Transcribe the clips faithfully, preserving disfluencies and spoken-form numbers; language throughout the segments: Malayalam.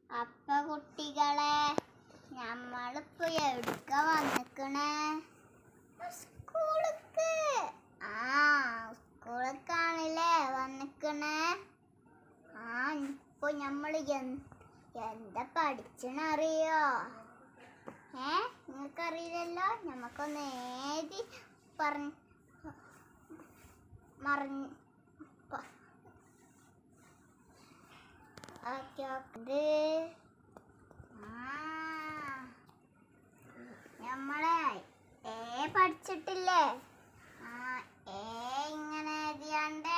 അപ്പൊ കുട്ടികളെ നമ്മളിപ്പോ എവിടുക്ക വന്നിക്കണേ? സ്കൂൾക്ക്. ആ സ്കൂൾക്കാണല്ലേ വന്നിക്കണേ. ആ ഇപ്പൊ നമ്മള് എന്താ പഠിച്ചറിയോ? ഏ നിങ്ങൾക്കറിയില്ലല്ലോ. നമുക്കൊന്ന് ഏതി പറഞ്ഞ മറഞ്ഞ നമ്മളെ ഏ പഠിച്ചിട്ടില്ലേ? ആ ഏ ഇങ്ങനെ എഴുതിയാണ്ടേ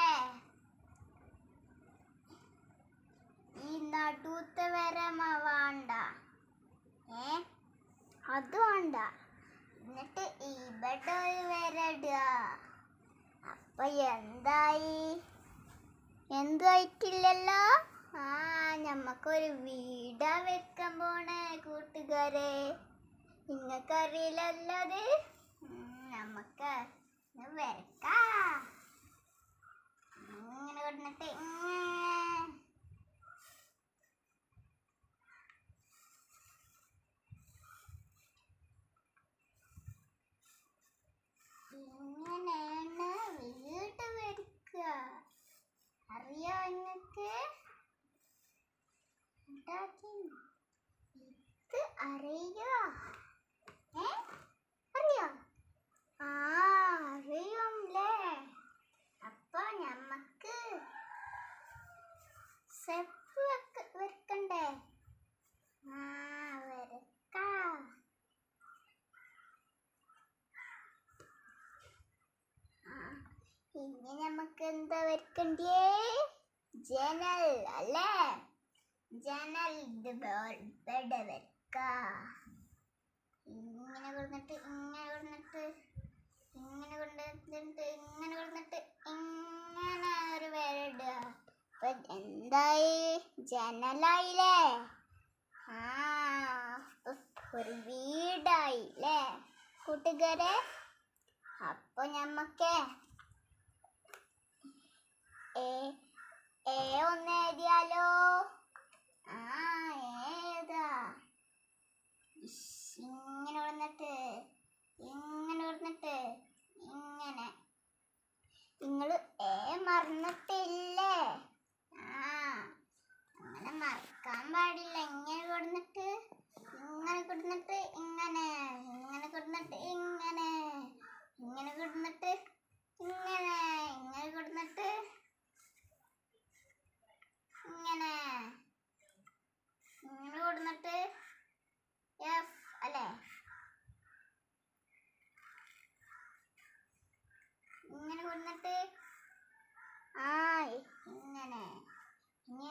ഈ നടുത്തെ വരമ വേണ്ട. ഏ അത് വേണ്ട. എന്നിട്ട് ഇവിടെ ഒരു വരടുക. അപ്പൊ എന്തായി? എന്തായിട്ടില്ലല്ലോ. ആ ഞമ്മക്കൊരു വീടാ വെക്കാൻ പോണേ കൂട്ടുകാരെ. നിങ്ങൾക്കറിയില്ലല്ലോ അത്. നമുക്ക് വരക്കാം. ഇങ്ങനെ കൊടുത്തിട്ട് ഇങ്ങനെയാണ് വീട് വരയ്ക്കുക. അറിയോ നിങ്ങൾക്ക്? ഇത് അറിയോ? ഏ അറിയോ? ആ അറിയുംല്ലേ. അപ്പൊ ഞമ്മക്ക് സ്റ്റെപ്പ് വെക്കണ്ടേ? ആ വരക്കാം. ഇനി നമുക്ക് എന്താ വരക്കണ്ടേ? ജനൽ അല്ലേ? ജനൽ ബെഡ് വെക്ക. ഇങ്ങനെ കൊടുത്തിട്ട് ഇങ്ങനെ കൊടുത്തിട്ട് ഇങ്ങനെ കൊണ്ടിട്ട് ഇങ്ങനെ കൊടുത്തിട്ട് ഇങ്ങനെ ഒരു വരടുക. അപ്പൊ എന്തായി? ജനലായില്ലേ? ആ ഒരു വീടായില്ലേ കൂട്ടുകാരെ? അപ്പൊ ഞമ്മക്ക് ഏ ഏ ഒന്ന് എഴുതിയാലോ? ആ ഏതാ? ഇങ്ങനെ വന്നിട്ട് ഇങ്ങനെ വന്നിട്ട് ഇങ്ങനെ. നിങ്ങള് ഏ മറന്നിട്ടില്ലേ? ആ അങ്ങനെ മറക്കാൻ പാടില്ല. ഇങ്ങനെ കൊടുന്നിട്ട് ഇങ്ങനെ കൊടുന്നിട്ട് ഇങ്ങനെ ഇങ്ങനെ കൊടുന്നിട്ട് ഇങ്ങനെ ഇങ്ങനെ കൊടുന്നിട്ട് ഇങ്ങനെ ഇങ്ങനെ കൊടുന്നിട്ട് ഇങ്ങനെ ഇങ്ങനെ കൊടുന്നിട്ട് എഫ് അല്ലേ? ഇങ്ങനെ കൊടുന്നിട്ട് ആ ഇങ്ങനെ ഇനി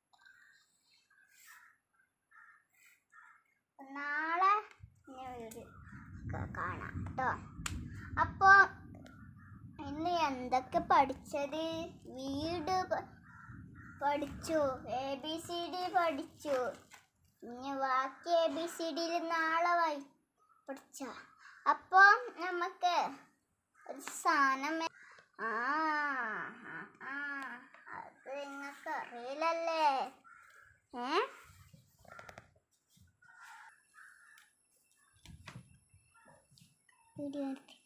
നാളെ വീഡിയോ കാണാം കേട്ടോ. അപ്പൊ ഇന്ന് എന്തൊക്കെ പഠിച്ചത്? വീട് പഠിച്ചു, എ ബി സി ഡി പഠിച്ചു. ഇനി ബാക്കി എ ബി സി ഡിയിൽ നാളെ വായി പഠിച്ച. അപ്പൊ നമുക്ക് ഒരു സാധനം ആ ആ അത് നിങ്ങൾക്ക് അറിയില്ലല്ലേ? ഏ